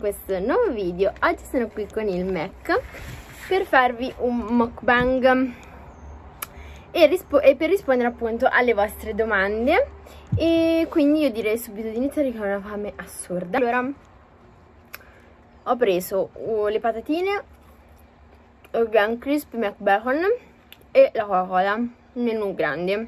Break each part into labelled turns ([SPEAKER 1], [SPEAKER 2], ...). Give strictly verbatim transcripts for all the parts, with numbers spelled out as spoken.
[SPEAKER 1] questo nuovo video. Oggi sono qui con il Mac per farvi un mukbang e, e per rispondere appunto alle vostre domande. E quindi io direi subito di iniziare che ho una fame assurda. Allora, ho preso uh, le patatine, il Grand Crisp McBacon e la Coca-Cola, menù grande.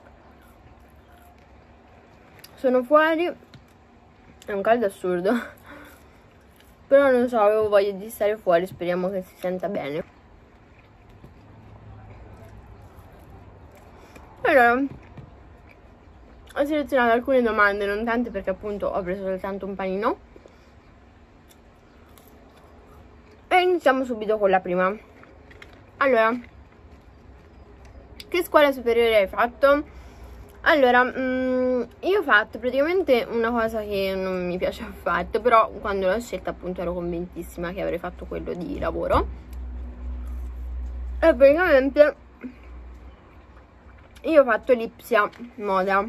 [SPEAKER 1] Sono fuori, è un caldo assurdo, però non so, avevo voglia di stare fuori, speriamo che si senta bene. Allora, ho selezionato alcune domande, non tante perché appunto ho preso soltanto un panino. E iniziamo subito con la prima. Allora, che scuola superiore hai fatto? Allora, mh, io ho fatto praticamente una cosa che non mi piace affatto, però quando l'ho scelta appunto ero convintissima che avrei fatto quello di lavoro. E praticamente io ho fatto Lipsia Moda.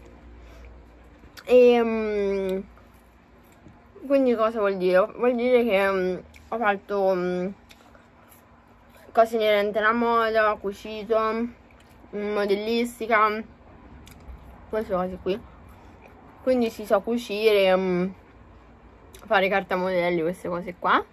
[SPEAKER 1] E mh, quindi cosa vuol dire? Vuol dire che mh, ho fatto mh, cose inerenti alla moda, cucito, modellistica, queste cose qui. Quindi si so cucire, mh, fare carta modelli, queste cose qua.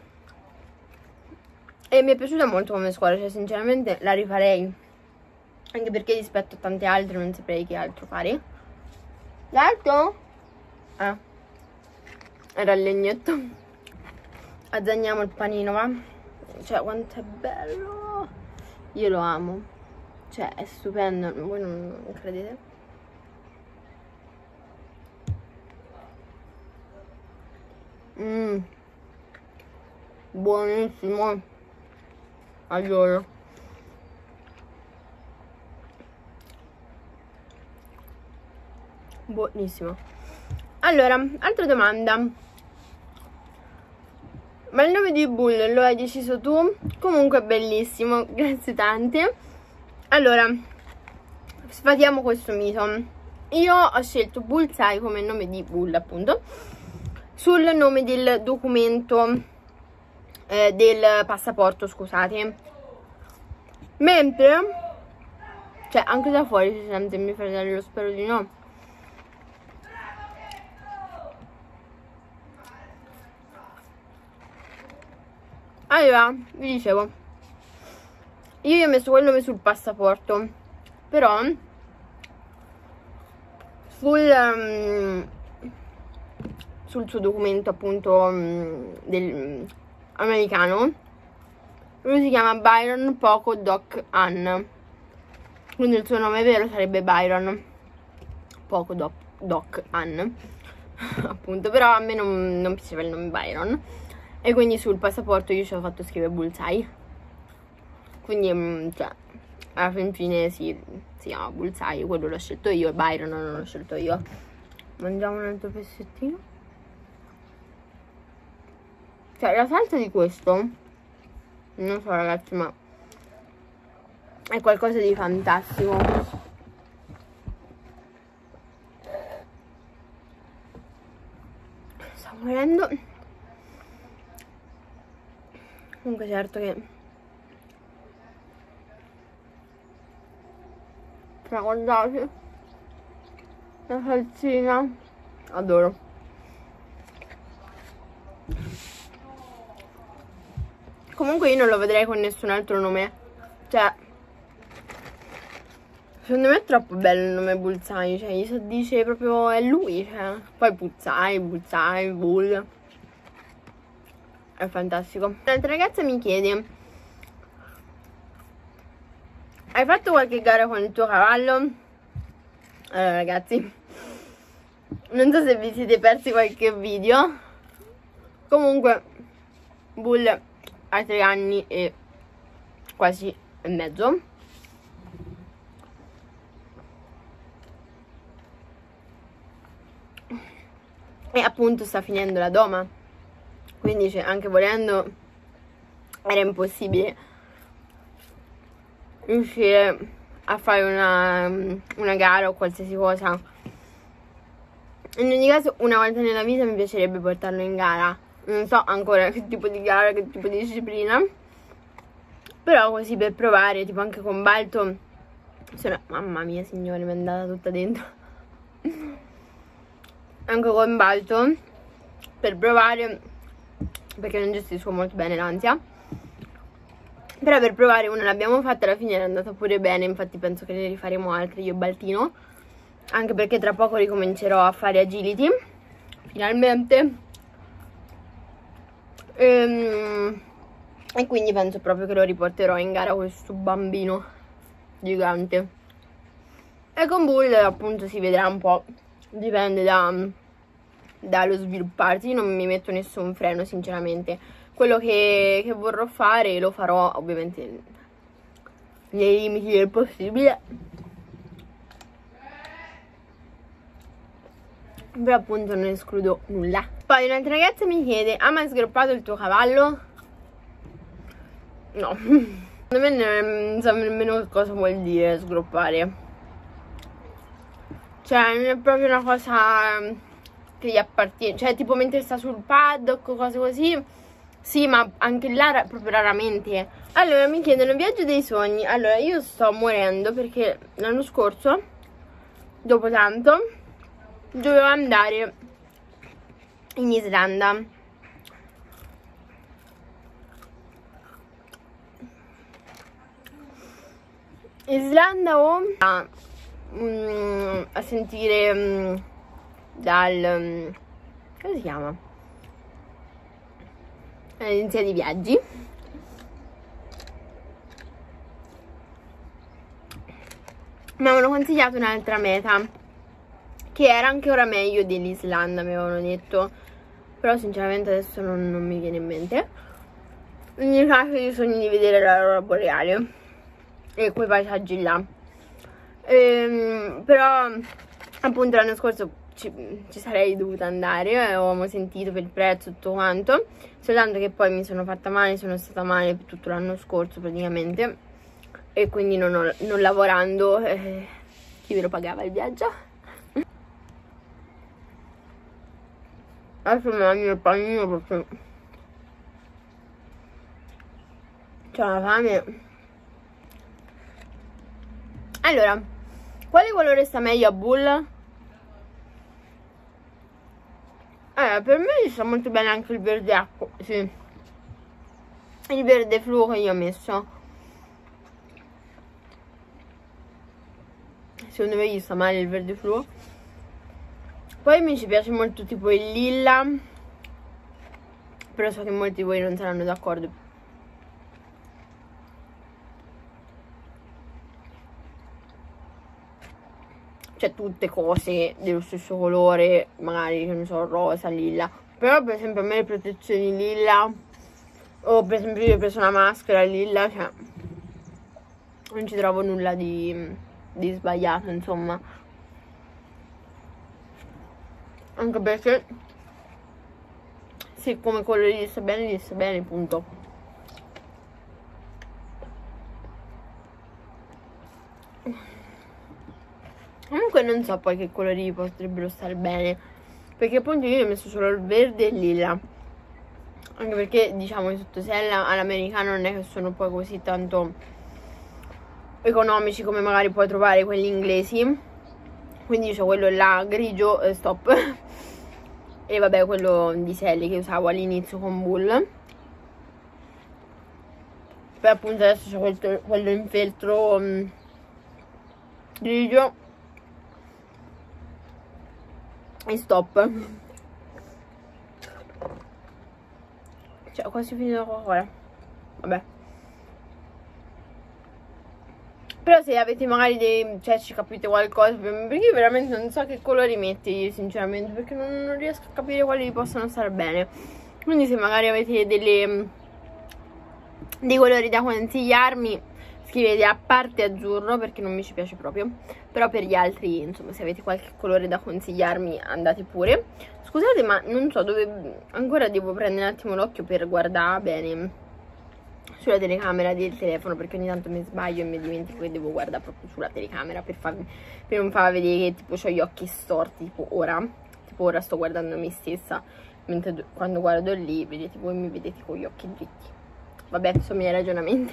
[SPEAKER 1] E mi è piaciuta molto come scuola, cioè sinceramente la rifarei, anche perché rispetto a tante altre non saprei che altro fare. L'altro? Ah, era il legnetto. Azzagniamo il panino, va? Cioè, quanto è bello! Io lo amo. Cioè, è stupendo, voi non, non credete? Mmm, buonissimo. Adoro. Buonissimo. Allora, altra domanda. Ma il nome di Bull lo hai deciso tu? Comunque bellissimo, grazie tante. Allora, sfatiamo questo mito. Io ho scelto Bullseye come nome di Bull, appunto, sul nome del documento, eh, del passaporto, scusate. Mentre, cioè anche da fuori si sente mio fratello, spero di no. Allora, vi dicevo, io gli ho messo quel nome sul passaporto, però sul, um, sul suo documento appunto um, del, um, americano, lui si chiama Byron Poco Doc Ann, quindi il suo nome vero sarebbe Byron Poco Doc, Doc Ann appunto, però a me non, non piaceva il nome Byron. E quindi sul passaporto io ci ho fatto scrivere Bullseye. Quindi, cioè, alla fin fine si, si chiama Bullseye, quello l'ho scelto io, e Byron non l'ho scelto io. Mangiamo un altro pezzettino. Cioè, la salsa di questo, non so ragazzi, ma è qualcosa di fantastico. Sto morendo. Comunque certo che però guardate la salsina, adoro. Comunque io non lo vedrei con nessun altro nome, cioè secondo me è troppo bello il nome Bullseye, cioè si dice proprio è lui, cioè. Poi Bullseye, Bullseye, Bull, è fantastico. L'altra ragazza mi chiede: hai fatto qualche gara con il tuo cavallo? Allora ragazzi, non so se vi siete persi qualche video. Comunque Bull ha tre anni e quasi e mezzo. E appunto sta finendo la doma, quindi cioè, anche volendo era impossibile riuscire a fare una, una gara o qualsiasi cosa. In ogni caso una volta nella vita mi piacerebbe portarlo in gara, non so ancora che tipo di gara, che tipo di disciplina, però così per provare, tipo anche con balto sono... mamma mia signore, mi è andata tutta dentro. Anche con balto per provare, perché non gestisco molto bene l'ansia, però per provare una l'abbiamo fatta, alla fine è andata pure bene, infatti penso che ne rifaremo altre io e Baltino, anche perché tra poco ricomincerò a fare agility finalmente, ehm, e quindi penso proprio che lo riporterò in gara questo bambino gigante. E con Bull appunto si vedrà un po', dipende da, dallo svilupparsi. Io non mi metto nessun freno sinceramente, quello che, che vorrò fare lo farò ovviamente nei limiti del possibile, però appunto non escludo nulla. Poi un'altra ragazza mi chiede: ha mai sgroppato il tuo cavallo? No. Secondo me non so nemmeno cosa vuol dire sgroppare, cioè non è proprio una cosa che gli appartiene, cioè tipo mentre sta sul paddock o cose così, sì, ma anche là proprio raramente. Allora mi chiedono viaggio dei sogni. Allora io sto morendo perché l'anno scorso, dopo tanto, dovevo andare in Islanda. Islanda o a, mm, a sentire mm, dal mm, come si chiama? Agenzia di viaggi. Mi avevano consigliato un'altra meta che era anche ora meglio dell'Islanda, mi avevano detto, però sinceramente adesso non, non mi viene in mente. In ogni caso io sogno di vedere l'aurora boreale e quei paesaggi là, ehm, però appunto l'anno scorso ci, ci sarei dovuta andare, eh, avevamo sentito per il prezzo e tutto quanto, soltanto che poi mi sono fatta male, sono stata male per tutto l'anno scorso praticamente, e quindi non, ho, non lavorando, eh, chi ve lo pagava il viaggio? Adesso mi mangio il panino perché c'ho una fame. Allora, quale colore sta meglio a Bull? Eh, per me sta molto bene anche il verde acqua, sì. Il verde fluo che io ho messo. Secondo me gli sta male il verde fluo. Poi mi ci piace molto tipo il lilla, però so che molti di voi non saranno d'accordo. Cioè tutte cose dello stesso colore, magari che ne so, rosa, lilla. Però per esempio a me le protezioni lilla, o per esempio io ho preso una maschera lilla, cioè non ci trovo nulla di, di sbagliato, insomma. Anche perché sì, come colore gli sta bene, gli sta bene, punto. Comunque non so poi che colori potrebbero stare bene, perché appunto io ho messo solo il verde e il lilla, anche perché diciamo i sottosella all'americano non è che sono poi così tanto economici come magari puoi trovare quelli inglesi, quindi c'ho quello là grigio e stop e vabbè quello di Sally che usavo all'inizio con Bull. Poi appunto adesso c'ho quello, quello in feltro um, grigio e stop. Cioè ho quasi finito la Coca-Cola, vabbè. Però se avete magari dei, cioè ci capite qualcosa, perché io veramente non so che colori metti io sinceramente, perché non, non riesco a capire quali possono stare bene. Quindi se magari avete delle, dei colori da consigliarmi, scrivete a parte azzurro perché non mi ci piace proprio, però per gli altri insomma se avete qualche colore da consigliarmi andate pure. Scusate ma non so dove, ancora devo prendere un attimo l'occhio per guardare bene sulla telecamera del telefono, perché ogni tanto mi sbaglio e mi dimentico che devo guardare proprio sulla telecamera per, farmi, per non far vedere che tipo ho gli occhi storti, tipo ora, tipo ora sto guardando me stessa mentre quando guardo lì, vedete, voi mi vedete con gli occhi dritti. Vabbè, sono i miei ragionamenti.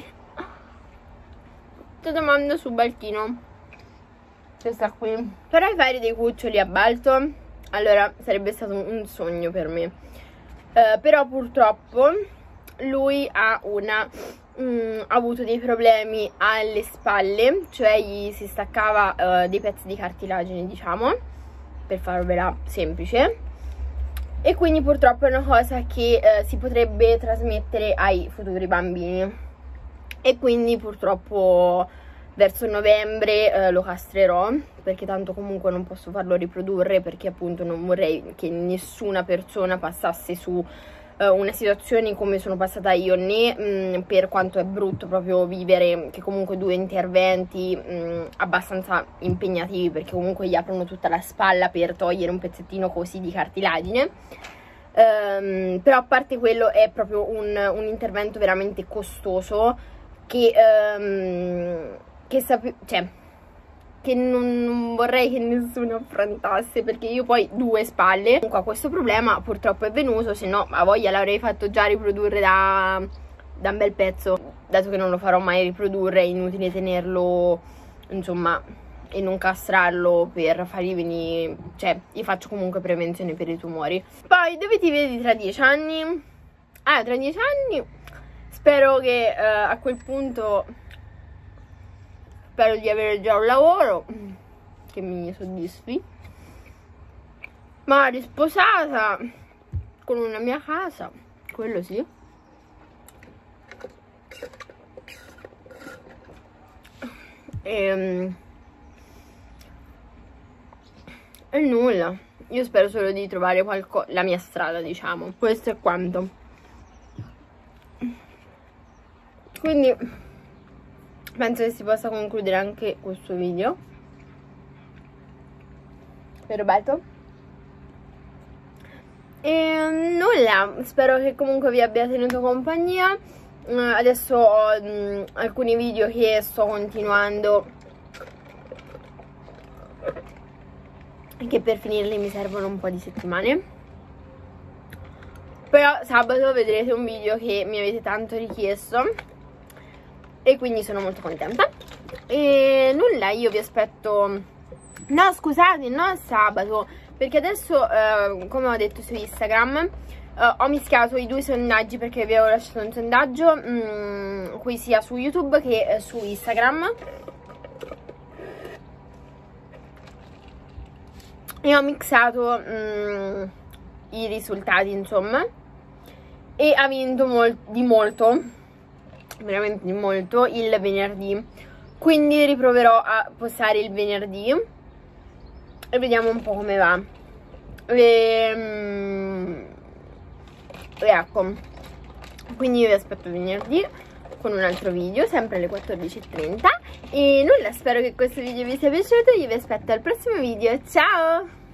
[SPEAKER 1] Ti domando sul balchino, questa qui. Però fare dei cuccioli a Balto, allora sarebbe stato un sogno per me. Uh, però purtroppo lui ha una mm, ha avuto dei problemi alle spalle, cioè gli si staccava uh, dei pezzi di cartilagine, diciamo, per farvela semplice, e quindi purtroppo è una cosa che uh, si potrebbe trasmettere ai futuri bambini, e quindi purtroppo verso novembre uh, lo castrerò, perché tanto comunque non posso farlo riprodurre, perché appunto non vorrei che nessuna persona passasse su uh, una situazione come sono passata io, né mh, per quanto è brutto proprio vivere che comunque due interventi mh, abbastanza impegnativi, perché comunque gli aprono tutta la spalla per togliere un pezzettino così di cartilagine. Um, però a parte quello è proprio un, un intervento veramente costoso che, um, che sape- cioè che non, non vorrei che nessuno affrontasse, perché io poi due spalle. Comunque questo problema purtroppo è venuto, se no a voglia l'avrei fatto già riprodurre da, da un bel pezzo. Dato che non lo farò mai riprodurre, è inutile tenerlo, insomma, e non castrarlo per fargli venire, cioè gli faccio comunque prevenzione per i tumori. Poi dove ti vedi tra dieci anni? Ah, tra dieci anni spero che eh, a quel punto spero di avere già un lavoro che mi soddisfi, magari sposata con una mia casa, quello sì. E, e nulla, io spero solo di trovare qualcosa, la mia strada, diciamo. Questo è quanto. Quindi penso che si possa concludere anche questo video. Per Roberto. E nulla, spero che comunque vi abbia tenuto compagnia. Uh, adesso ho um, alcuni video che sto continuando e che per finirli mi servono un po' di settimane. Però sabato vedrete un video che mi avete tanto richiesto e quindi sono molto contenta. E nulla, io vi aspetto, no scusate, non sabato, perché adesso eh, come ho detto su Instagram eh, ho mischiato i due sondaggi, perché vi avevo lasciato un sondaggio mh, qui sia su YouTube che eh, su Instagram, e ho mixato mh, i risultati, insomma, e ha vinto mol di molto, veramente di molto, il venerdì. Quindi riproverò a postare il venerdì e vediamo un po' come va. E, mm, e ecco, quindi vi aspetto venerdì con un altro video, sempre alle quattordici e trenta. E nulla, spero che questo video vi sia piaciuto. Io vi aspetto al prossimo video, ciao!